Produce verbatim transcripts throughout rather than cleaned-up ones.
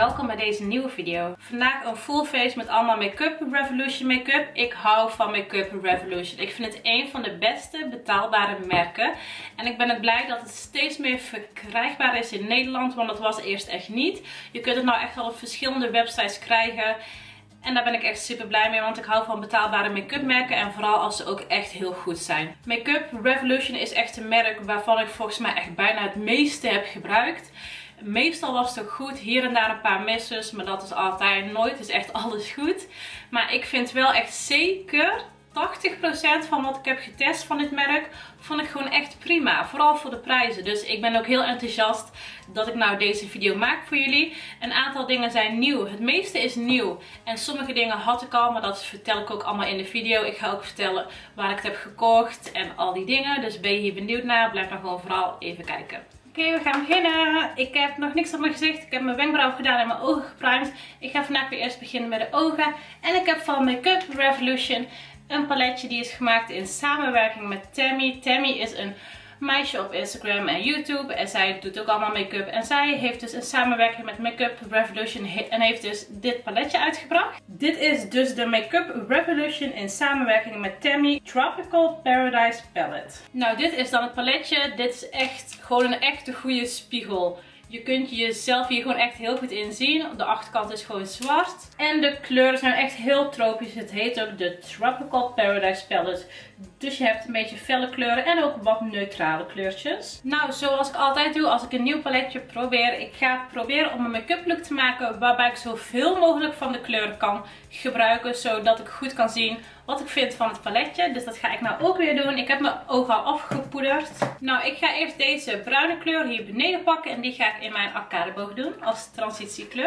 welkom bij deze nieuwe video. Vandaag een full face met allemaal Make-up Revolution make-up. Ik hou van Make-up Revolution. Ik vind het een van de beste betaalbare merken. En ik ben ook blij dat het steeds meer verkrijgbaar is in Nederland, want dat was eerst echt niet. Je kunt het nou echt al op verschillende websites krijgen. En daar ben ik echt super blij mee, want ik hou van betaalbare make-up merken en vooral als ze ook echt heel goed zijn. Make-up Revolution is echt een merk waarvan ik volgens mij echt bijna het meeste heb gebruikt. Meestal was het ook goed, hier en daar een paar misses, maar dat is altijd nooit, is echt alles goed. Maar ik vind wel echt zeker tachtig procent van wat ik heb getest van dit merk, vond ik gewoon echt prima. Vooral voor de prijzen. Dus ik ben ook heel enthousiast dat ik nou deze video maak voor jullie. Een aantal dingen zijn nieuw. Het meeste is nieuw. En sommige dingen had ik al, maar dat vertel ik ook allemaal in de video. Ik ga ook vertellen waar ik het heb gekocht en al die dingen. Dus ben je hier benieuwd naar, blijf dan gewoon vooral even kijken. Oké, okay, we gaan beginnen. Ik heb nog niks op mijn gezicht. Ik heb mijn wenkbrauw gedaan en mijn ogen geprimed. Ik ga vandaag weer eerst beginnen met de ogen. En ik heb van Make-up Revolution een paletje die is gemaakt in samenwerking met Tammy. Tammy is een meisje op Instagram en YouTube. En zij doet ook allemaal make-up. En zij heeft dus een samenwerking met Make-up Revolution. En heeft dus dit paletje uitgebracht. Dit is dus de Make-up Revolution in samenwerking met Tammy Tropical Paradise Palette. Nou, dit is dan het paletje. Dit is echt gewoon een echte goede spiegel. Je kunt jezelf hier gewoon echt heel goed in zien. De achterkant is gewoon zwart. En de kleuren zijn echt heel tropisch. Het heet ook de Tropical Paradise Palette. Dus je hebt een beetje felle kleuren en ook wat neutrale kleurtjes. Nou, zoals ik altijd doe als ik een nieuw paletje probeer. Ik ga proberen om een make-up look te maken waarbij ik zoveel mogelijk van de kleuren kan gebruiken. Zodat ik goed kan zien wat ik vind van het paletje. Dus dat ga ik nou ook weer doen. Ik heb mijn ogen al afgepoederd. Nou, ik ga eerst deze bruine kleur hier beneden pakken. En die ga ik in mijn arcadeboog doen als transitiekleur.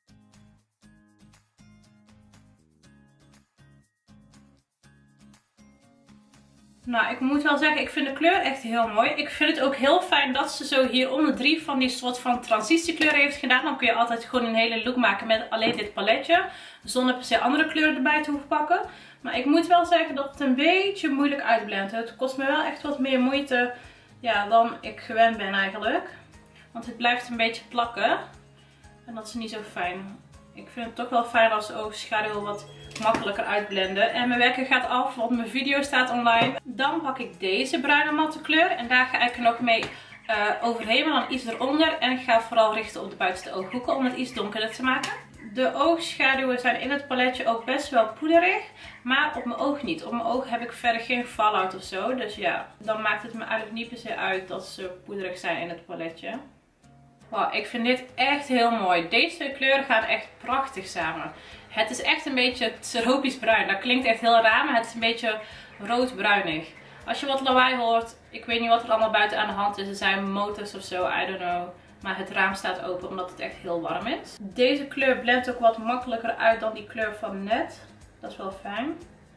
Nou, ik moet wel zeggen, ik vind de kleur echt heel mooi. Ik vind het ook heel fijn dat ze zo hieronder drie van die soort van transitiekleur heeft gedaan. Dan kun je altijd gewoon een hele look maken met alleen dit paletje. Zonder per se andere kleuren erbij te hoeven pakken. Maar ik moet wel zeggen dat het een beetje moeilijk uitblendt. Het kost me wel echt wat meer moeite, ja, dan ik gewend ben eigenlijk. Want het blijft een beetje plakken. En dat is niet zo fijn. Ik vind het toch wel fijn als de oogschaduw wat makkelijker uitblenden. En mijn wekker gaat af, want mijn video staat online. Dan pak ik deze bruine matte kleur. En daar ga ik er nog mee uh, overheen, maar dan iets eronder. En ik ga vooral richten op de buitenste ooghoeken om het iets donkerder te maken. De oogschaduwen zijn in het paletje ook best wel poederig. Maar op mijn oog niet. Op mijn oog heb ik verder geen fallout of zo. Dus ja, dan maakt het me eigenlijk niet per se uit dat ze poederig zijn in het paletje. Wow, ik vind dit echt heel mooi. Deze twee kleuren gaan echt prachtig samen. Het is echt een beetje tropisch bruin. Dat klinkt echt heel raar, maar het is een beetje roodbruinig. Als je wat lawaai hoort, ik weet niet wat er allemaal buiten aan de hand is. Er zijn motors of zo, I don't know. Maar het raam staat open omdat het echt heel warm is. Deze kleur blendt ook wat makkelijker uit dan die kleur van net. Dat is wel fijn.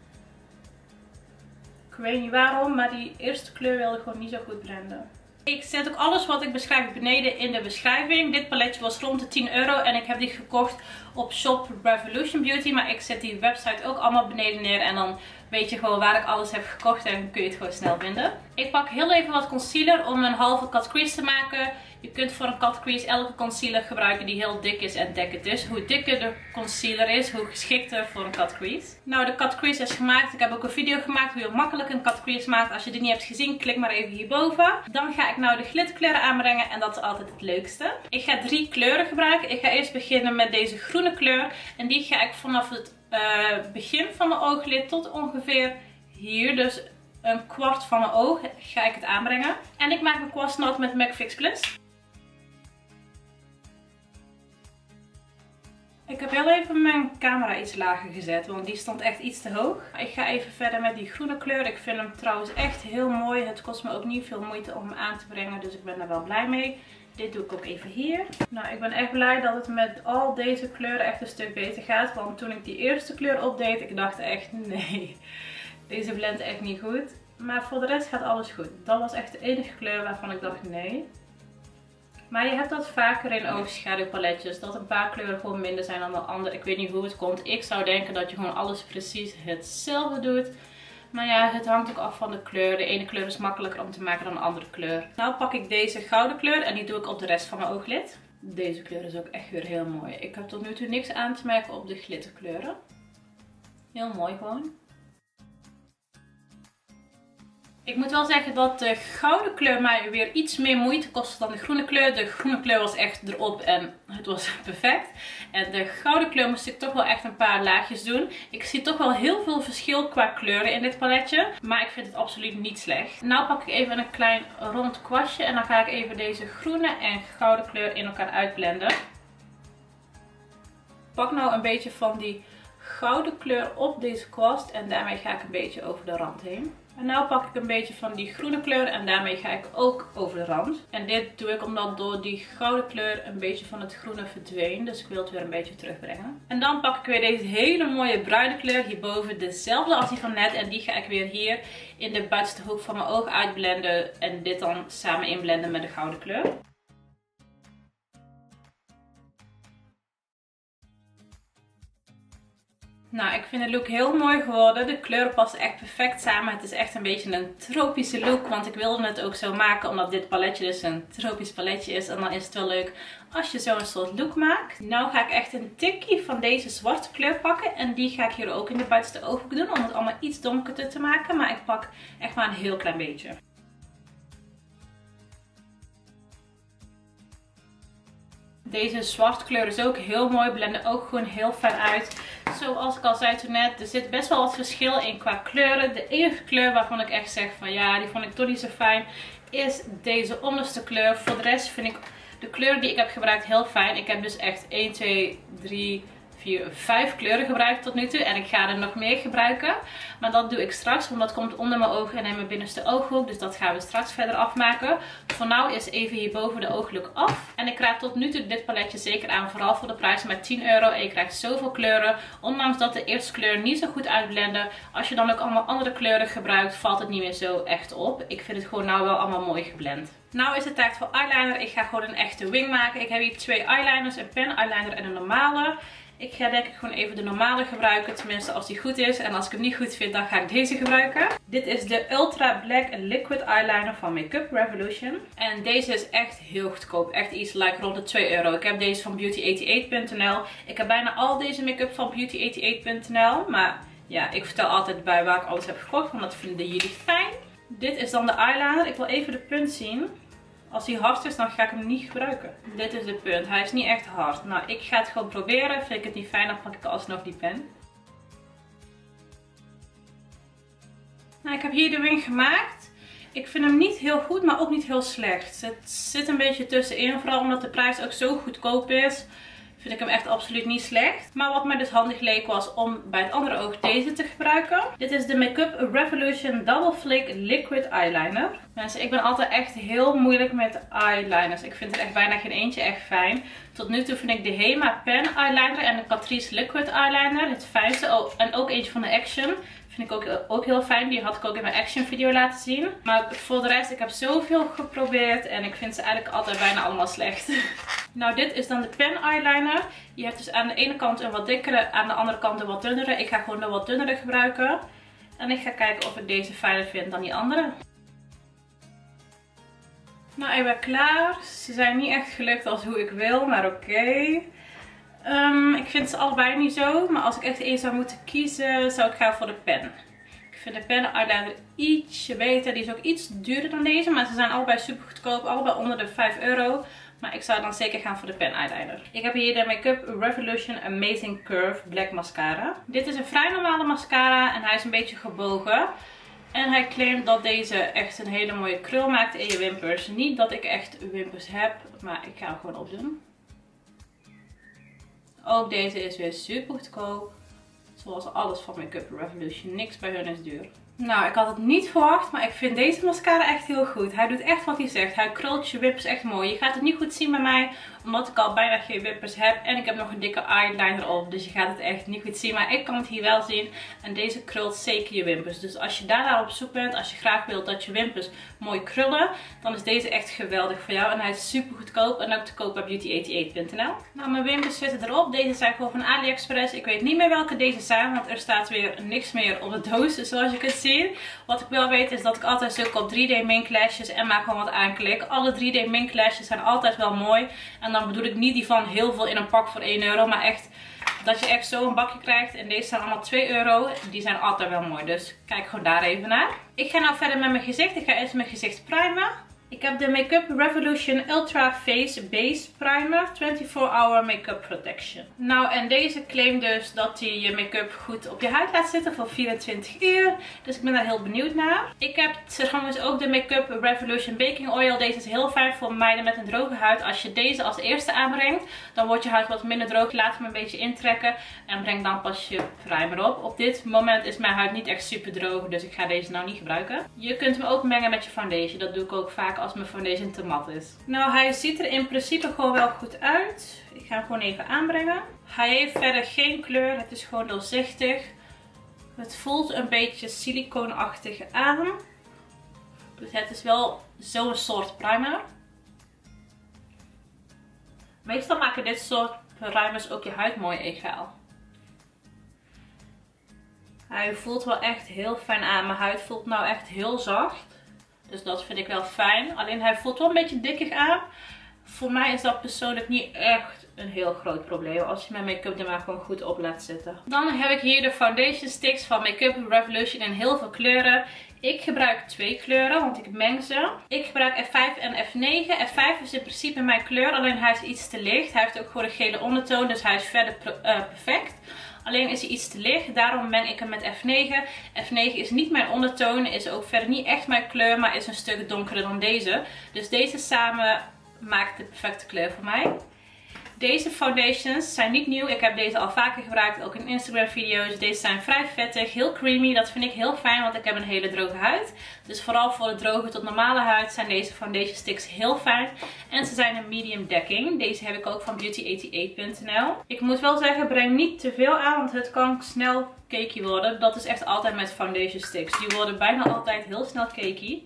Ik weet niet waarom, maar die eerste kleur wilde gewoon niet zo goed blenden. Ik zet ook alles wat ik beschrijf beneden in de beschrijving. Dit paletje was rond de tien euro en ik heb die gekocht op Shop Revolution Beauty. Maar ik zet die website ook allemaal beneden neer en dan weet je gewoon waar ik alles heb gekocht en dan kun je het gewoon snel vinden. Ik pak heel even wat concealer om een halve cut crease te maken. Je kunt voor een cut crease elke concealer gebruiken die heel dik is en dekkend is. Hoe dikker de concealer is, hoe geschikter voor een cut crease. Nou, de cut crease is gemaakt. Ik heb ook een video gemaakt hoe je makkelijk een cut crease maakt. Als je die niet hebt gezien, klik maar even hierboven. Dan ga ik nou de glitterkleuren aanbrengen en dat is altijd het leukste. Ik ga drie kleuren gebruiken. Ik ga eerst beginnen met deze groene kleur. En die ga ik vanaf het uh, begin van mijn ooglid tot ongeveer hier, dus een kwart van mijn oog, ga ik het aanbrengen. En ik maak mijn kwastnat met MAC Fix Plus. Ik heb heel even mijn camera iets lager gezet, want die stond echt iets te hoog. Ik ga even verder met die groene kleur. Ik vind hem trouwens echt heel mooi. Het kost me ook niet veel moeite om hem aan te brengen, dus ik ben er wel blij mee. Dit doe ik ook even hier. Nou, ik ben echt blij dat het met al deze kleuren echt een stuk beter gaat. Want toen ik die eerste kleur opdeed, ik dacht echt nee, deze blendt echt niet goed. Maar voor de rest gaat alles goed. Dat was echt de enige kleur waarvan ik dacht nee. Maar je hebt dat vaker in oogschaduwpaletjes. Dat een paar kleuren gewoon minder zijn dan de andere. Ik weet niet hoe het komt. Ik zou denken dat je gewoon alles precies hetzelfde doet. Maar ja, het hangt ook af van de kleur. De ene kleur is makkelijker om te maken dan de andere kleur. Nou pak ik deze gouden kleur en die doe ik op de rest van mijn ooglid. Deze kleur is ook echt weer heel mooi. Ik heb tot nu toe niks aan te merken op de glitterkleuren. Heel mooi gewoon. Ik moet wel zeggen dat de gouden kleur mij weer iets meer moeite kostte dan de groene kleur. De groene kleur was echt erop en het was perfect. En de gouden kleur moest ik toch wel echt een paar laagjes doen. Ik zie toch wel heel veel verschil qua kleuren in dit paletje. Maar ik vind het absoluut niet slecht. Nou pak ik even een klein rond kwastje en dan ga ik even deze groene en gouden kleur in elkaar uitblenden. Pak nou een beetje van die gouden kleur op deze kwast en daarmee ga ik een beetje over de rand heen. En nu pak ik een beetje van die groene kleur en daarmee ga ik ook over de rand. En dit doe ik omdat door die gouden kleur een beetje van het groene verdween. Dus ik wil het weer een beetje terugbrengen. En dan pak ik weer deze hele mooie bruine kleur hierboven. Dezelfde als die van net. En die ga ik weer hier in de buitenste hoek van mijn oog uitblenden. En dit dan samen inblenden met de gouden kleur. Nou, ik vind de look heel mooi geworden. De kleuren passen echt perfect samen. Het is echt een beetje een tropische look. Want ik wilde het ook zo maken omdat dit paletje dus een tropisch paletje is. En dan is het wel leuk als je zo'n soort look maakt. Nou ga ik echt een tikkie van deze zwarte kleur pakken. En die ga ik hier ook in de buitenste ooghoek doen. Om het allemaal iets donkerder te maken. Maar ik pak echt maar een heel klein beetje. Deze zwarte kleur is ook heel mooi. Blenden ook gewoon heel fijn uit. Zoals ik al zei toen net, er zit best wel wat verschil in qua kleuren. De enige kleur waarvan ik echt zeg van ja, die vond ik toch niet zo fijn, is deze onderste kleur. Voor de rest vind ik de kleuren die ik heb gebruikt heel fijn. Ik heb dus echt één, twee, drie, vier, vijf kleuren gebruikt tot nu toe. En ik ga er nog meer gebruiken. Maar dat doe ik straks, want dat komt onder mijn ogen en in mijn binnenste ooghoek. Dus dat gaan we straks verder afmaken. Voor nu is even hierboven de ooglook af. En ik raad tot nu toe dit paletje zeker aan. Vooral voor de prijs met tien euro. En je krijgt zoveel kleuren. Ondanks dat de eerste kleur niet zo goed uitblenden. Als je dan ook allemaal andere kleuren gebruikt, valt het niet meer zo echt op. Ik vind het gewoon nou wel allemaal mooi geblend. Nou is het tijd voor eyeliner. Ik ga gewoon een echte wing maken. Ik heb hier twee eyeliners. Een pen eyeliner en een normale. Ik ga denk ik gewoon even de normale gebruiken, tenminste als die goed is. En als ik hem niet goed vind, dan ga ik deze gebruiken. Dit is de Ultra Black Liquid Eyeliner van Make Up Revolution. En deze is echt heel goedkoop. Echt iets like rond de twee euro. Ik heb deze van beauty achtenachtig punt n l. Ik heb bijna al deze make-up van beauty achtenachtig punt n l. Maar ja, ik vertel altijd bij waar ik alles heb gekocht, want dat vinden jullie fijn. Dit is dan de eyeliner. Ik wil even de punt zien. Als hij hard is, dan ga ik hem niet gebruiken. Dit is de punt. Hij is niet echt hard. Nou, ik ga het gewoon proberen. Vind ik het niet fijn, dan pak ik alsnog die pen. Nou, ik heb hier de wing gemaakt. Ik vind hem niet heel goed, maar ook niet heel slecht. Het zit een beetje tussenin. Vooral omdat de prijs ook zo goedkoop is. Vind ik hem echt absoluut niet slecht. Maar wat mij dus handig leek was om bij het andere oog deze te gebruiken. Dit is de Make Up Revolution Double Flake Liquid Eyeliner. Mensen, ik ben altijd echt heel moeilijk met eyeliners. Ik vind er echt bijna geen eentje echt fijn. Tot nu toe vind ik de Hema Pen Eyeliner en de Catrice Liquid Eyeliner het fijnste. Oh, en ook eentje van de Action. Vind ik ook, ook heel fijn. Die had ik ook in mijn Action video laten zien. Maar voor de rest, ik heb zoveel geprobeerd. En ik vind ze eigenlijk altijd bijna allemaal slecht. Nou, dit is dan de pen eyeliner. Je hebt dus aan de ene kant een wat dikkere, aan de andere kant een wat dunnere. Ik ga gewoon de wat dunnere gebruiken. En ik ga kijken of ik deze fijner vind dan die andere. Nou, ik ben klaar. Ze zijn niet echt gelukt als hoe ik wil, maar oké. Okay. Um, ik vind ze allebei niet zo, maar als ik echt één zou moeten kiezen, zou ik gaan voor de pen. Ik vind de pen eyeliner ietsje beter. Die is ook iets duurder dan deze, maar ze zijn allebei super goedkoop. Allebei onder de vijf euro. Maar ik zou dan zeker gaan voor de pen eyeliner. Ik heb hier de Make Up Revolution Amazing Curve Black Mascara. Dit is een vrij normale mascara en hij is een beetje gebogen. En hij claimt dat deze echt een hele mooie krul maakt in je wimpers. Niet dat ik echt wimpers heb, maar ik ga hem gewoon opdoen. Ook deze is weer super goedkoop. Zoals alles van Make Up Revolution. Niks bij hun is duur. Nou, ik had het niet verwacht, maar ik vind deze mascara echt heel goed. Hij doet echt wat hij zegt. Hij krult je wimpers echt mooi. Je gaat het niet goed zien bij mij, omdat ik al bijna geen wimpers heb. En ik heb nog een dikke eyeliner op, dus je gaat het echt niet goed zien. Maar ik kan het hier wel zien. En deze krult zeker je wimpers. Dus als je daar op zoek bent, als je graag wilt dat je wimpers mooi krullen, dan is deze echt geweldig voor jou. En hij is super goedkoop en ook te koop bij beauty achtenachtig punt n l. Nou, mijn wimpers zitten erop. Deze zijn gewoon van AliExpress. Ik weet niet meer welke deze zijn, want er staat weer niks meer op de doos, zoals je kunt zien. zien. Wat ik wel weet is dat ik altijd zoek op drie D mink lashes en maar gewoon wat aanklik. Alle drie D mink lashes zijn altijd wel mooi. En dan bedoel ik niet die van heel veel in een pak voor één euro. Maar echt dat je echt zo een bakje krijgt. En deze zijn allemaal twee euro. Die zijn altijd wel mooi. Dus kijk gewoon daar even naar. Ik ga nou verder met mijn gezicht. Ik ga eerst mijn gezicht primen. Ik heb de Make Up Revolution Ultra Face Base Primer vierentwintig hour Make-up Protection. Nou, en deze claimt dus dat hij je make-up goed op je huid laat zitten voor vierentwintig uur. Dus ik ben daar heel benieuwd naar. Ik heb trouwens ook de Make Up Revolution Baking Oil. Deze is heel fijn voor meiden met een droge huid. Als je deze als eerste aanbrengt, dan wordt je huid wat minder droog. Laat hem een beetje intrekken en breng dan pas je primer op. Op dit moment is mijn huid niet echt super droog, dus ik ga deze nou niet gebruiken. Je kunt hem ook mengen met je foundation. Dat doe ik ook vaak als mijn foundation te mat is. Nou, hij ziet er in principe gewoon wel goed uit. Ik ga hem gewoon even aanbrengen. Hij heeft verder geen kleur. Het is gewoon doorzichtig. Het voelt een beetje silicoonachtig aan. Dus het is wel zo'n soort primer. Meestal maken dit soort primers ook je huid mooi egaal. Hij voelt wel echt heel fijn aan. Mijn huid voelt nou echt heel zacht. Dus dat vind ik wel fijn. Alleen hij voelt wel een beetje dikkig aan. Voor mij is dat persoonlijk niet echt een heel groot probleem. Als je mijn make-up er maar gewoon goed op laat zitten. Dan heb ik hier de foundation sticks van Make Up Revolution in heel veel kleuren. Ik gebruik twee kleuren, want ik meng ze. Ik gebruik F vijf en F negen. F vijf is in principe mijn kleur, alleen hij is iets te licht. Hij heeft ook gewoon een gele ondertoon, dus hij is verder uh, perfect. Alleen is hij iets te licht, daarom meng ik hem met F negen. F negen is niet mijn ondertoon, is ook verder niet echt mijn kleur, maar is een stuk donkerder dan deze. Dus deze samen maakt de perfecte kleur voor mij. Deze foundations zijn niet nieuw. Ik heb deze al vaker gebruikt, ook in Instagram video's. Deze zijn vrij vettig, heel creamy. Dat vind ik heel fijn, want ik heb een hele droge huid. Dus vooral voor de droge tot normale huid zijn deze foundation sticks heel fijn. En ze zijn een medium dekking. Deze heb ik ook van beauty achtenachtig punt n l. Ik moet wel zeggen, breng niet te veel aan, want het kan snel cakey worden. Dat is echt altijd met foundation sticks. Die worden bijna altijd heel snel cakey.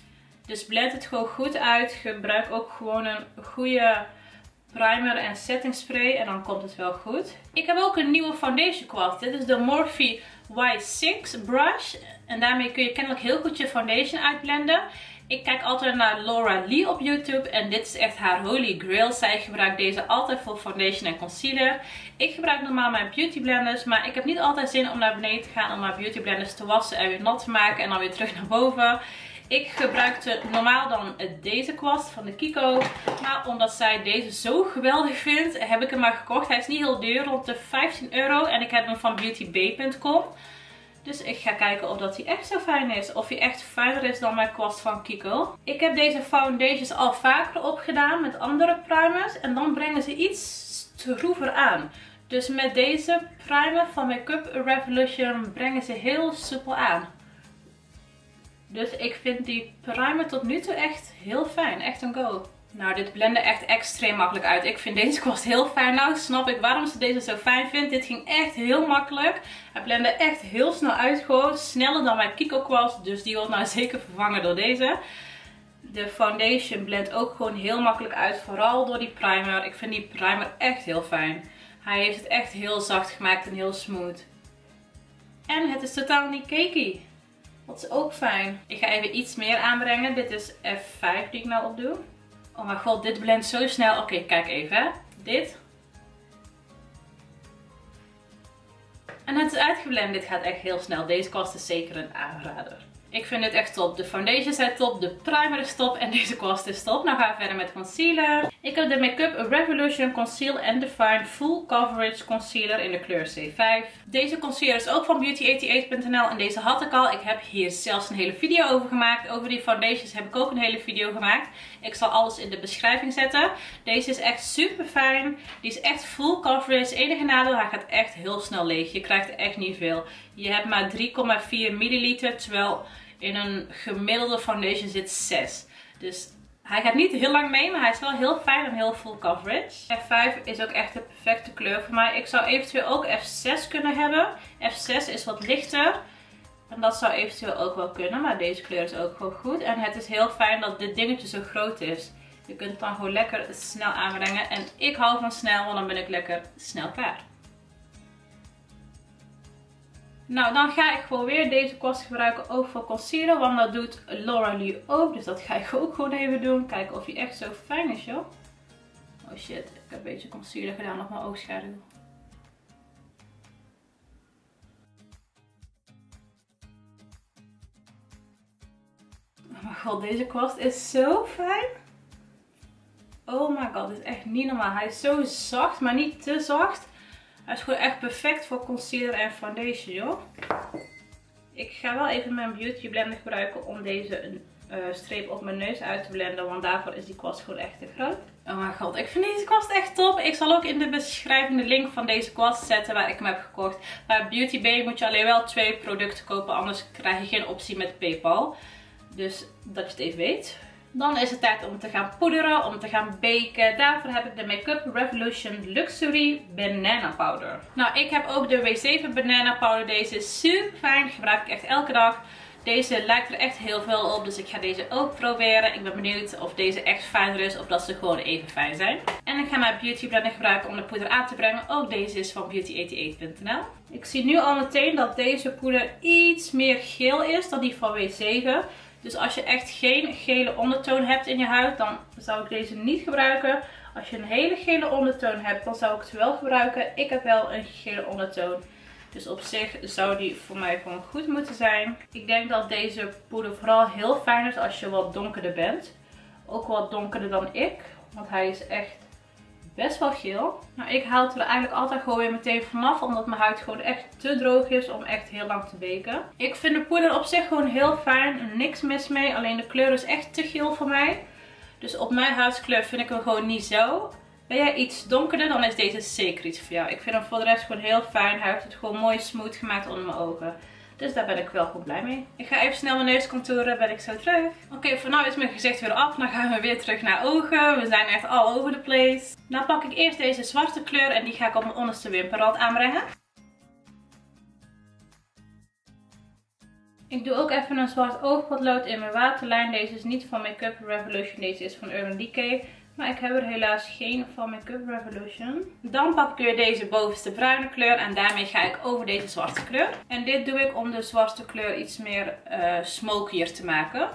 Dus blend het gewoon goed uit. Gebruik ook gewoon een goede primer en setting spray en dan komt het wel goed. Ik heb ook een nieuwe foundation kwast. Dit is de Morphe Y zes brush. En daarmee kun je kennelijk heel goed je foundation uitblenden. Ik kijk altijd naar Laura Lee op YouTube en dit is echt haar holy grail. Zij gebruikt deze altijd voor foundation en concealer. Ik gebruik normaal mijn beauty blenders, maar ik heb niet altijd zin om naar beneden te gaan om mijn beauty blenders te wassen en weer nat te maken en dan weer terug naar boven. Ik gebruikte normaal dan deze kwast van de Kiko. Maar omdat zij deze zo geweldig vindt, heb ik hem maar gekocht. Hij is niet heel duur, rond de vijftien euro. En ik heb hem van beauty bay punt com. Dus ik ga kijken of dat hij echt zo fijn is. Of hij echt fijner is dan mijn kwast van Kiko. Ik heb deze foundations al vaker opgedaan met andere primers. En dan brengen ze iets stroever aan. Dus met deze primer van Make Up Revolution brengen ze heel soepel aan. Dus ik vind die primer tot nu toe echt heel fijn. Echt een go. Nou, dit blende echt extreem makkelijk uit. Ik vind deze kwast heel fijn. Nou snap ik waarom ze deze zo fijn vindt. Dit ging echt heel makkelijk. Hij blende echt heel snel uit gewoon. Sneller dan mijn Kiko kwast. Dus die wordt nou zeker vervangen door deze. De foundation blendt ook gewoon heel makkelijk uit. Vooral door die primer. Ik vind die primer echt heel fijn. Hij heeft het echt heel zacht gemaakt en heel smooth. En het is totaal niet cakey. Dat is ook fijn. Ik ga even iets meer aanbrengen. Dit is F vijf die ik nou opdoe. Oh mijn god, dit blendt zo snel. Oké, okay, kijk even. Hè. Dit. En het is uitgeblend. Dit gaat echt heel snel. Deze kwast is zeker een aanrader. Ik vind dit echt top. De foundations zijn top. De primer is top. En deze kwast is top. Nou gaan we verder met concealer. Ik heb de Make Up Revolution Conceal and Define Full Coverage Concealer in de kleur C vijf. Deze concealer is ook van beauty achtenachtig punt n l. En deze had ik al. Ik heb hier zelfs een hele video over gemaakt. Over die foundations heb ik ook een hele video gemaakt. Ik zal alles in de beschrijving zetten. Deze is echt super fijn. Die is echt full coverage. Enige nadeel, hij gaat echt heel snel leeg. Je krijgt er echt niet veel. Je hebt maar drie komma vier milliliter. Terwijl in een gemiddelde foundation zit zes. Dus hij gaat niet heel lang mee, maar hij is wel heel fijn en heel full coverage. F vijf is ook echt de perfecte kleur voor mij. Ik zou eventueel ook F zes kunnen hebben. F zes is wat lichter. En dat zou eventueel ook wel kunnen, maar deze kleur is ook gewoon goed. En het is heel fijn dat dit dingetje zo groot is. Je kunt het dan gewoon lekker snel aanbrengen. En ik hou van snel, want dan ben ik lekker snel klaar. Nou, dan ga ik gewoon weer deze kwast gebruiken ook voor concealer. Want dat doet Laura Lee ook. Dus dat ga ik ook gewoon even doen. Kijken of hij echt zo fijn is, joh. Oh shit, ik heb een beetje concealer gedaan op mijn oogschaduw. Oh mijn god, deze kwast is zo fijn. Oh my god, dit is echt niet normaal. Hij is zo zacht, maar niet te zacht. Hij is gewoon echt perfect voor concealer en foundation, joh. Ik ga wel even mijn beauty blender gebruiken om deze uh, streep op mijn neus uit te blenden. Want daarvoor is die kwast gewoon echt te groot. Oh mijn god, ik vind deze kwast echt top. Ik zal ook in de beschrijving de link van deze kwast zetten waar ik hem heb gekocht. Bij Beauty Bay moet je alleen wel twee producten kopen. Anders krijg je geen optie met PayPal. Dus dat je het even weet. Dan is het tijd om te gaan poederen, om te gaan baken. Daarvoor heb ik de Make Up Revolution Luxury Banana Powder. Nou, ik heb ook de W zeven Banana Powder. Deze is super fijn. Gebruik ik echt elke dag. Deze lijkt er echt heel veel op, dus ik ga deze ook proberen. Ik ben benieuwd of deze echt fijner is of dat ze gewoon even fijn zijn. En ik ga mijn Beauty Blender gebruiken om de poeder aan te brengen. Ook deze is van beauty eighty-eight punt n l. Ik zie nu al meteen dat deze poeder iets meer geel is dan die van W zeven. Dus als je echt geen gele ondertoon hebt in je huid, dan zou ik deze niet gebruiken. Als je een hele gele ondertoon hebt, dan zou ik het wel gebruiken. Ik heb wel een gele ondertoon. Dus op zich zou die voor mij gewoon goed moeten zijn. Ik denk dat deze poeder vooral heel fijn is als je wat donkerder bent. Ook wat donkerder dan ik. Want hij is echt best wel geel. Nou, ik haal het er eigenlijk altijd gewoon weer meteen vanaf. Omdat mijn huid gewoon echt te droog is om echt heel lang te baken. Ik vind de poeder op zich gewoon heel fijn. Niks mis mee. Alleen de kleur is echt te geel voor mij. Dus op mijn huidskleur vind ik hem gewoon niet zo. Ben jij iets donkerder, dan is deze zeker iets voor jou. Ik vind hem voor de rest gewoon heel fijn. Hij heeft het gewoon mooi smooth gemaakt onder mijn ogen. Dus daar ben ik wel goed blij mee. Ik ga even snel mijn neus contouren, ben ik zo terug. Oké, okay, voor nu is mijn gezicht weer af. Dan gaan we weer terug naar ogen. We zijn echt all over the place. Dan pak ik eerst deze zwarte kleur en die ga ik op mijn onderste wimperrand aanbrengen. Ik doe ook even een zwart oogpotlood in mijn waterlijn. Deze is niet van Make Up Revolution, deze is van Urban Decay. Maar ik heb er helaas geen van Make Up Revolution. Dan pak ik weer deze bovenste bruine kleur. En daarmee ga ik over deze zwarte kleur. En dit doe ik om de zwarte kleur iets meer uh, smokier te maken.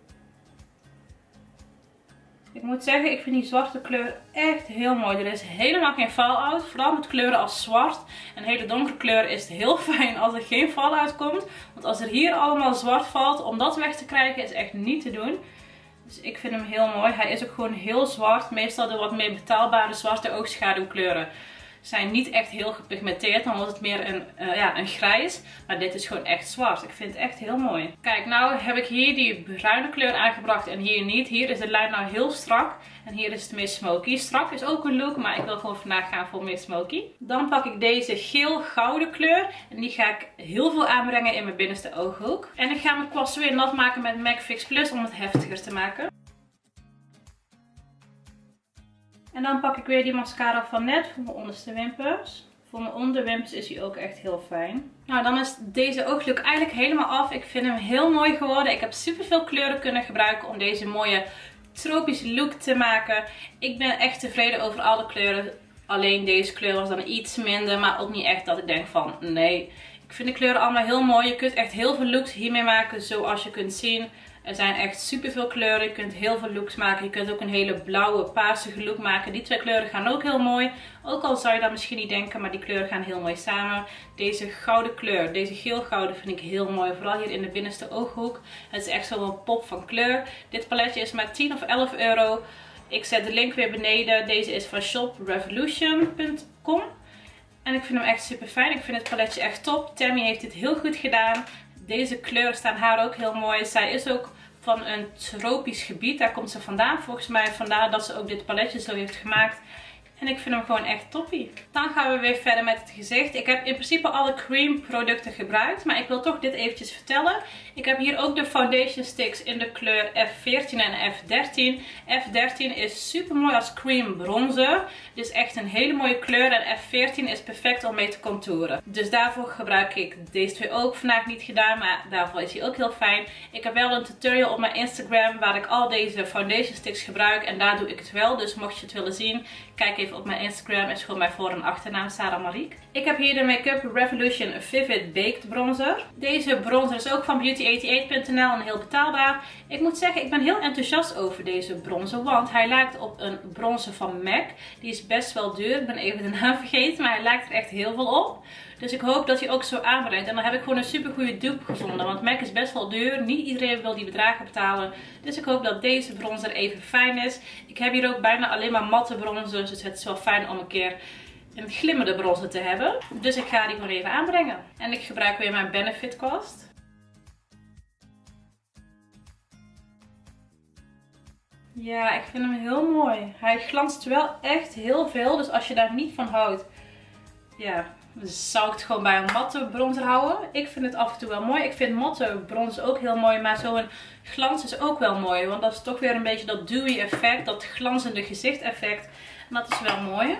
Ik moet zeggen, ik vind die zwarte kleur echt heel mooi. Er is helemaal geen fallout. Vooral met kleuren als zwart. Een hele donkere kleur is het heel fijn als er geen fallout komt. Want als er hier allemaal zwart valt, om dat weg te krijgen is echt niet te doen. Dus ik vind hem heel mooi. Hij is ook gewoon heel zwart. Meestal de wat meer betaalbare zwarte oogschaduwkleuren zijn niet echt heel gepigmenteerd. Dan wordt het meer een, uh, ja, een grijs. Maar dit is gewoon echt zwart. Ik vind het echt heel mooi. Kijk, nou heb ik hier die bruine kleur aangebracht en hier niet. Hier is de lijn nou heel strak. En hier is het meer smoky. Strak is ook een look, maar ik wil gewoon vandaag gaan voor meer smoky. Dan pak ik deze geel-gouden kleur. En die ga ik heel veel aanbrengen in mijn binnenste ooghoek. En ik ga mijn kwast weer nat maken met MAC Fix Plus om het heftiger te maken. En dan pak ik weer die mascara van net voor mijn onderste wimpers. Voor mijn onderwimpers is hij ook echt heel fijn. Nou, dan is deze ooglook eigenlijk helemaal af. Ik vind hem heel mooi geworden. Ik heb super veel kleuren kunnen gebruiken om deze mooie tropische look te maken. Ik ben echt tevreden over alle kleuren. Alleen deze kleur was dan iets minder, maar ook niet echt dat ik denk van nee. Ik vind de kleuren allemaal heel mooi. Je kunt echt heel veel looks hiermee maken, zoals je kunt zien. Er zijn echt super veel kleuren. Je kunt heel veel looks maken. Je kunt ook een hele blauwe, paarsige look maken. Die twee kleuren gaan ook heel mooi. Ook al zou je dat misschien niet denken, maar die kleuren gaan heel mooi samen. Deze gouden kleur, deze geel-gouden vind ik heel mooi. Vooral hier in de binnenste ooghoek. Het is echt zo'n pop van kleur. Dit paletje is maar tien of elf euro. Ik zet de link weer beneden. Deze is van shop revolution punt com. En ik vind hem echt super fijn. Ik vind het paletje echt top. Tammy heeft dit heel goed gedaan. Deze kleuren staan haar ook heel mooi. Zij is ook van een tropisch gebied. Daar komt ze vandaan. Volgens mij vandaar dat ze ook dit paletje zo heeft gemaakt. En ik vind hem gewoon echt toppie. Dan gaan we weer verder met het gezicht. Ik heb in principe alle cream producten gebruikt. Maar ik wil toch dit eventjes vertellen. Ik heb hier ook de foundation sticks in de kleur F veertien en F dertien. F dertien is super mooi als cream bronzer. Dit is echt een hele mooie kleur. En F veertien is perfect om mee te contouren. Dus daarvoor gebruik ik deze twee ook. Vandaag niet gedaan, maar daarvoor is hij ook heel fijn. Ik heb wel een tutorial op mijn Instagram waar ik al deze foundation sticks gebruik. En daar doe ik het wel. Dus mocht je het willen zien, kijk even even op mijn Instagram. Is gewoon mijn voor- en achternaam, Sarah Mariek. Ik heb hier de Makeup Revolution Vivid Baked Bronzer. Deze bronzer is ook van beauty achtennegentig punt n l en heel betaalbaar. Ik moet zeggen, ik ben heel enthousiast over deze bronzer. Want hij lijkt op een bronzer van MAC. Die is best wel duur. Ik ben even de naam vergeten. Maar hij lijkt er echt heel veel op. Dus ik hoop dat hij ook zo aanbrengt. En dan heb ik gewoon een super goede dupe gevonden. Want MAC is best wel duur. Niet iedereen wil die bedragen betalen. Dus ik hoop dat deze bronzer even fijn is. Ik heb hier ook bijna alleen maar matte bronzers. Dus het is wel fijn om een keer een glimmende bronzer te hebben. Dus ik ga die gewoon even aanbrengen. En ik gebruik weer mijn Benefit kwast. Ja, ik vind hem heel mooi. Hij glanst wel echt heel veel. Dus als je daar niet van houdt, ja, zou ik het gewoon bij een matte bronzer houden. Ik vind het af en toe wel mooi. Ik vind matte bronzer ook heel mooi. Maar zo'n glans is ook wel mooi. Want dat is toch weer een beetje dat dewy effect. Dat glanzende gezicht effect. En dat is wel mooi.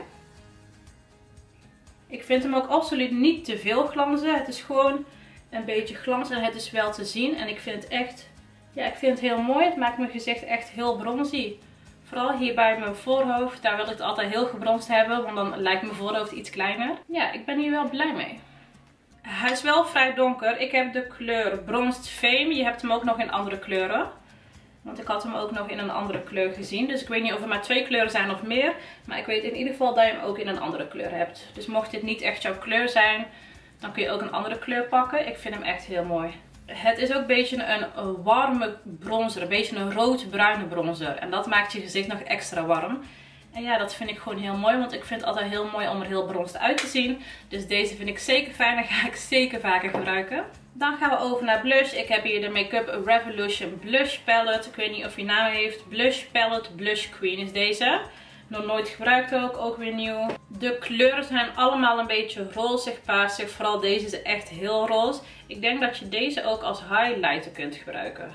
Ik vind hem ook absoluut niet te veel glanzen. Het is gewoon een beetje glans en het is wel te zien. En ik vind het echt, ja, ik vind het heel mooi. Het maakt mijn gezicht echt heel bronzy. Vooral hier bij mijn voorhoofd. Daar wil ik het altijd heel gebronst hebben. Want dan lijkt mijn voorhoofd iets kleiner. Ja, ik ben hier wel blij mee. Hij is wel vrij donker. Ik heb de kleur Bronzed Fame. Je hebt hem ook nog in andere kleuren. Want ik had hem ook nog in een andere kleur gezien. Dus ik weet niet of er maar twee kleuren zijn of meer. Maar ik weet in ieder geval dat je hem ook in een andere kleur hebt. Dus mocht dit niet echt jouw kleur zijn, dan kun je ook een andere kleur pakken. Ik vind hem echt heel mooi. Het is ook een beetje een warme bronzer. Een beetje een rood-bruine bronzer. En dat maakt je gezicht nog extra warm. En ja, dat vind ik gewoon heel mooi. Want ik vind het altijd heel mooi om er heel bronzed uit te zien. Dus deze vind ik zeker fijn. En ga ik zeker vaker gebruiken. Dan gaan we over naar blush. Ik heb hier de Makeup Revolution Blush Palette. Ik weet niet of hij naam heeft. Blush Palette Blush Queen is deze. Nog nooit gebruikt ook. Ook weer nieuw. De kleuren zijn allemaal een beetje rozig, paarsig. Vooral deze is echt heel roze. Ik denk dat je deze ook als highlighter kunt gebruiken.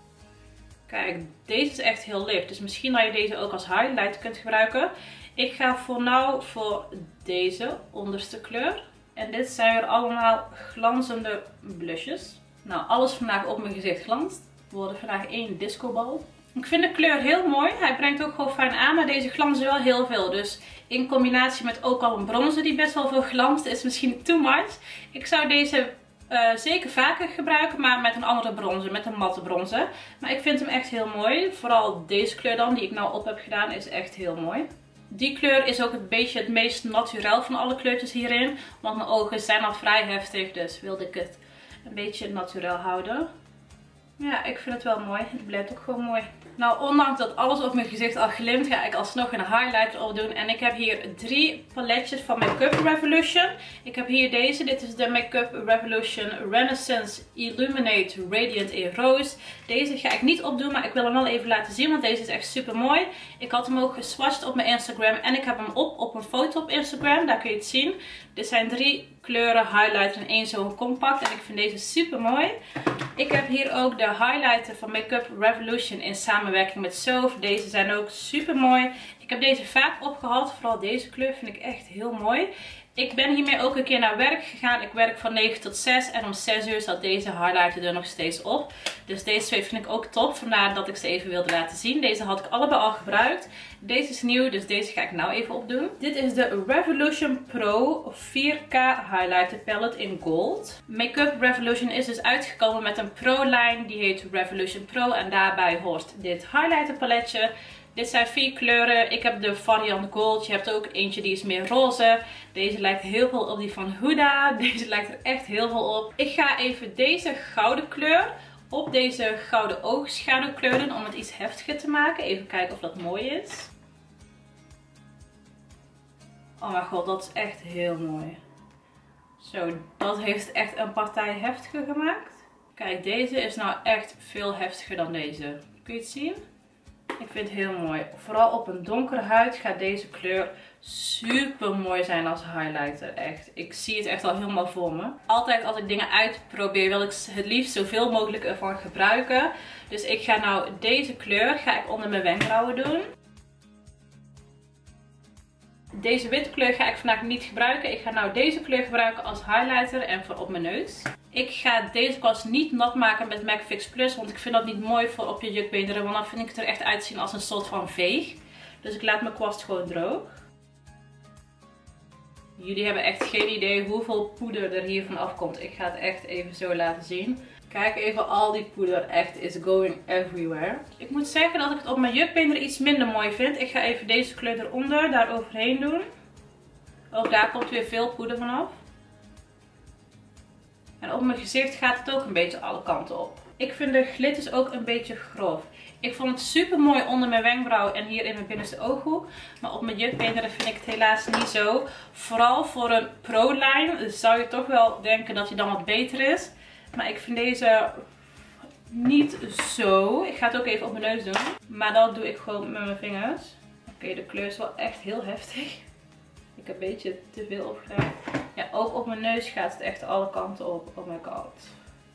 Kijk, deze is echt heel licht. Dus misschien dat je deze ook als highlighter kunt gebruiken. Ik ga voor nou voor deze onderste kleur. En dit zijn weer allemaal glanzende blushes. Nou, alles vandaag op mijn gezicht glanst. We worden vandaag één discobal. Ik vind de kleur heel mooi. Hij brengt ook gewoon fijn aan. Maar deze glanzen wel heel veel. Dus in combinatie met ook al een bronzer die best wel veel glanst, is misschien too much. Ik zou deze uh, zeker vaker gebruiken. Maar met een andere bronzer. Met een matte bronzer. Maar ik vind hem echt heel mooi. Vooral deze kleur dan die ik nou op heb gedaan is echt heel mooi. Die kleur is ook een beetje het meest naturel van alle kleurtjes hierin. Want mijn ogen zijn al vrij heftig. Dus wilde ik het een beetje naturel houden. Ja, ik vind het wel mooi. Het blijft ook gewoon mooi. Nou, ondanks dat alles op mijn gezicht al glimt, ga ik alsnog een highlighter opdoen. En ik heb hier drie paletjes van Makeup Revolution. Ik heb hier deze. Dit is de Makeup Revolution Renaissance Illuminate Radiant in Rose. Deze ga ik niet opdoen, maar ik wil hem wel even laten zien. Want deze is echt super mooi. Ik had hem ook geswatcht op mijn Instagram. En ik heb hem op op een foto op Instagram. Daar kun je het zien. Dit zijn drie kleuren highlighter en één zo'n compact. En ik vind deze super mooi. Ik heb hier ook de highlighter van Makeup Revolution in samenwerking met Soph. Deze zijn ook super mooi. Ik heb deze vaak opgehaald. Vooral deze kleur vind ik echt heel mooi. Ik ben hiermee ook een keer naar werk gegaan. Ik werk van negen tot zes. En om zes uur zat deze highlighter er nog steeds op. Dus deze twee vind ik ook top. Vandaar dat ik ze even wilde laten zien. Deze had ik allebei al gebruikt. Deze is nieuw. Dus deze ga ik nou even opdoen. Dit is de Revolution Pro vier K Highlighter Palette in Gold. Makeup Revolution is dus uitgekomen met een Pro-lijn. Die heet Revolution Pro. En daarbij hoort dit highlighter paletje. Dit zijn vier kleuren. Ik heb de variant Gold. Je hebt ook eentje die is meer roze. Deze lijkt heel veel op die van Huda. Deze lijkt er echt heel veel op. Ik ga even deze gouden kleur op deze gouden oogschaduwkleur doen. Om het iets heftiger te maken. Even kijken of dat mooi is. Oh mijn god, dat is echt heel mooi. Zo, dat heeft echt een partij heftiger gemaakt. Kijk, deze is nou echt veel heftiger dan deze. Kun je het zien? Ik vind het heel mooi. Vooral op een donkere huid gaat deze kleur super mooi zijn als highlighter. Echt. Ik zie het echt al helemaal voor me. Altijd als ik dingen uitprobeer wil ik het liefst zoveel mogelijk ervan gebruiken. Dus ik ga nou deze kleur ga ik onder mijn wenkbrauwen doen. Deze witte kleur ga ik vandaag niet gebruiken. Ik ga nou deze kleur gebruiken als highlighter en voor op mijn neus. Ik ga deze kwast niet nat maken met MAC Fix Plus. Want ik vind dat niet mooi voor op je jukbeenderen. Want dan vind ik het er echt uitzien als een soort van veeg. Dus ik laat mijn kwast gewoon droog. Jullie hebben echt geen idee hoeveel poeder er hiervan afkomt. Ik ga het echt even zo laten zien. Kijk even, al die poeder echt is going everywhere. Ik moet zeggen dat ik het op mijn jukbeender iets minder mooi vind. Ik ga even deze kleur eronder, daar overheen doen. Ook daar komt weer veel poeder vanaf. En op mijn gezicht gaat het ook een beetje alle kanten op. Ik vind de glitters ook een beetje grof. Ik vond het super mooi onder mijn wenkbrauw en hier in mijn binnenste ooghoek. Maar op mijn jukbeenderen vind ik het helaas niet zo. Vooral voor een pro-line zou je toch wel denken dat hij dan wat beter is. Maar ik vind deze niet zo. Ik ga het ook even op mijn neus doen. Maar dat doe ik gewoon met mijn vingers. Oké, okay, de kleur is wel echt heel heftig. Ik heb een beetje te veel opgedaan. Ja, ook op mijn neus gaat het echt alle kanten op. Oh my god.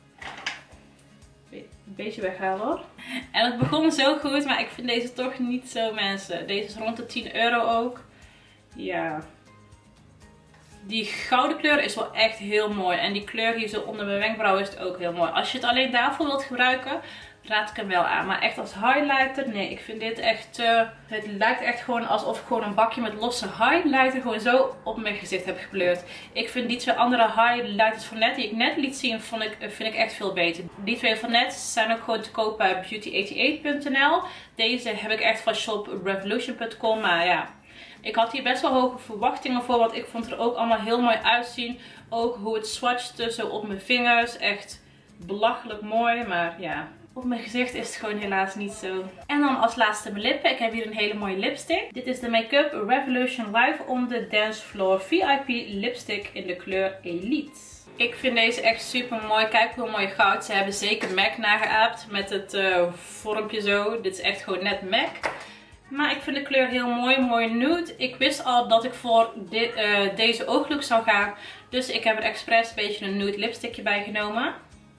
Een beetje weghalen hoor. En het begon zo goed, maar ik vind deze toch niet zo, mensen. Deze is rond de tien euro ook. Ja. Die gouden kleur is wel echt heel mooi. En die kleur hier zo onder mijn wenkbrauw is het ook heel mooi. Als je het alleen daarvoor wilt gebruiken, raad ik hem wel aan. Maar echt als highlighter, nee. Ik vind dit echt, uh, het lijkt echt gewoon alsof ik gewoon een bakje met losse highlighter gewoon zo op mijn gezicht heb gepleurd. Ik vind die twee andere highlighters van net, die ik net liet zien, vond ik, vind ik echt veel beter. Die twee van net zijn ook gewoon te koop bij beauty achtennegentig punt n l. Deze heb ik echt van shop revolution punt com, maar ja. Ik had hier best wel hoge verwachtingen voor, want ik vond er ook allemaal heel mooi uitzien. Ook hoe het swatchte zo op mijn vingers. Echt belachelijk mooi, maar ja. Op mijn gezicht is het gewoon helaas niet zo. En dan als laatste mijn lippen. Ik heb hier een hele mooie lipstick. Dit is de Make Up Revolution Live on the Dance Floor V I P lipstick in de kleur Elite. Ik vind deze echt super mooi. Kijk hoe mooi goud. Ze hebben zeker MAC nageaapt met het uh, vormpje zo. Dit is echt gewoon net MAC. Maar ik vind de kleur heel mooi, mooi nude. Ik wist al dat ik voor dit, uh, deze ooglook zou gaan. Dus ik heb er expres een beetje een nude lipstickje bij genomen.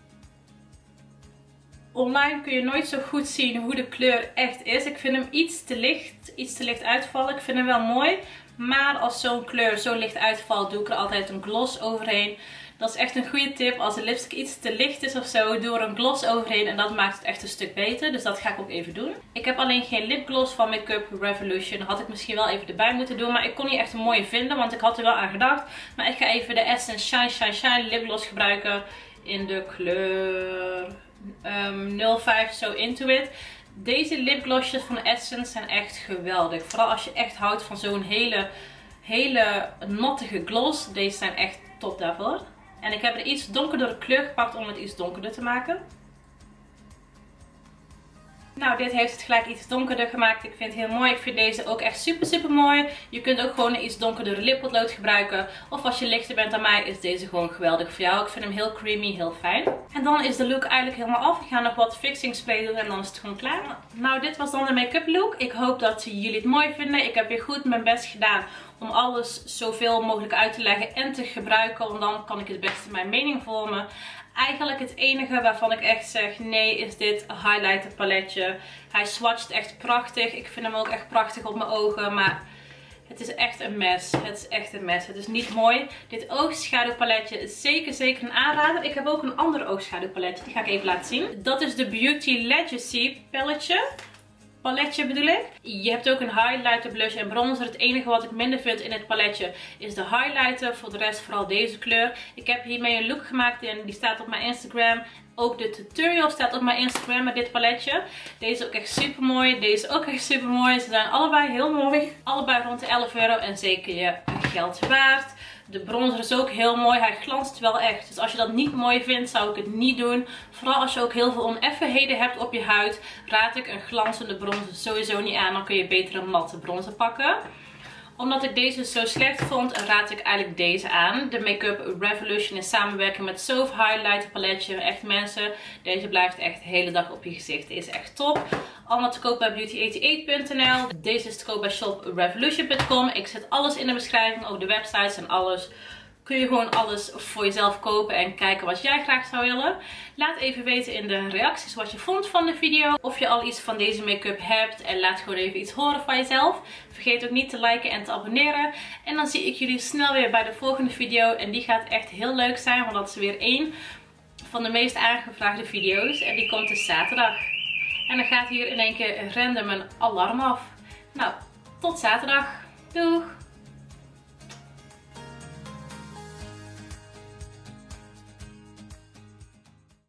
Online kun je nooit zo goed zien hoe de kleur echt is. Ik vind hem iets te licht, iets te licht uitvallen. Ik vind hem wel mooi. Maar als zo'n kleur zo licht uitvalt, doe ik er altijd een gloss overheen. Dat is echt een goede tip. Als de lipstick iets te licht is of zo, doe er een gloss overheen. En dat maakt het echt een stuk beter. Dus dat ga ik ook even doen. Ik heb alleen geen lipgloss van Make Up Revolution. Dat had ik misschien wel even erbij moeten doen. Maar ik kon niet echt een mooie vinden, want ik had er wel aan gedacht. Maar ik ga even de Essence Shine Shine Shine lipgloss gebruiken. In de kleur um, nul vijf So Into It. Deze lipglossjes van Essence zijn echt geweldig. Vooral als je echt houdt van zo'n hele, hele nattige gloss. Deze zijn echt top daarvoor. En ik heb er iets donkerdere kleur gepakt om het iets donkerder te maken. Nou, dit heeft het gelijk iets donkerder gemaakt. Ik vind het heel mooi. Ik vind deze ook echt super super mooi. Je kunt ook gewoon een iets donkerder lippotlood gebruiken. Of als je lichter bent dan mij, is deze gewoon geweldig voor jou. Ik vind hem heel creamy, heel fijn. En dan is de look eigenlijk helemaal af. Ik ga nog wat fixing spray doen en dan is het gewoon klaar. Nou, dit was dan de make-up look. Ik hoop dat jullie het mooi vinden. Ik heb weer goed mijn best gedaan om alles zoveel mogelijk uit te leggen en te gebruiken. Want dan kan ik het beste mijn mening vormen. Eigenlijk het enige waarvan ik echt zeg nee is dit highlighter paletje. Hij swatcht echt prachtig. Ik vind hem ook echt prachtig op mijn ogen. Maar het is echt een mes. Het is echt een mes. Het is niet mooi. Dit oogschaduwpaletje is zeker zeker een aanrader. Ik heb ook een ander oogschaduwpaletje. Die ga ik even laten zien. Dat is de Beauty Legacy paletje. Paletje bedoel ik. Je hebt ook een highlighter, blush en bronzer. Het enige wat ik minder vind in het paletje is de highlighter. Voor de rest vooral deze kleur. Ik heb hiermee een look gemaakt en die staat op mijn Instagram. Ook de tutorial staat op mijn Instagram met dit paletje. Deze is ook echt super mooi. Deze is ook echt super mooi. Ze zijn allebei heel mooi. Allebei rond de elf euro en zeker je geld waard. De bronzer is ook heel mooi. Hij glanst wel echt. Dus als je dat niet mooi vindt, zou ik het niet doen. Vooral als je ook heel veel oneffenheden hebt op je huid, raad ik een glanzende bronzer sowieso niet aan. Dan kun je beter een matte bronzer pakken. Omdat ik deze zo slecht vond, raad ik eigenlijk deze aan. De Make Up Revolution in samenwerking met Soph Highlighter paletje. Echt mensen, deze blijft echt de hele dag op je gezicht. Deze is echt top. Allemaal te koop bij beauty achtennegentig punt n l. Deze is te koop bij shop revolution punt com. Ik zet alles in de beschrijving, ook de websites en alles. Kun je gewoon alles voor jezelf kopen en kijken wat jij graag zou willen. Laat even weten in de reacties wat je vond van de video. Of je al iets van deze make-up hebt. En laat gewoon even iets horen van jezelf. Vergeet ook niet te liken en te abonneren. En dan zie ik jullie snel weer bij de volgende video. En die gaat echt heel leuk zijn. Want dat is weer één van de meest aangevraagde video's. En die komt dus zaterdag. En dan gaat hier in één keer random een alarm af. Nou, tot zaterdag. Doeg!